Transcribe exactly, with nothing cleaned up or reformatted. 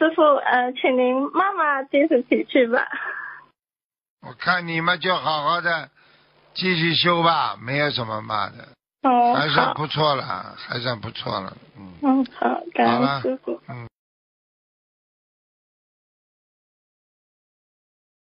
师傅，呃，请您骂骂这次脾气吧。 我看你们就好好的继续修吧，没有什么骂的， 哦， 还算好， 不错了，还算不错了，嗯。 嗯，好，感好了恩师傅。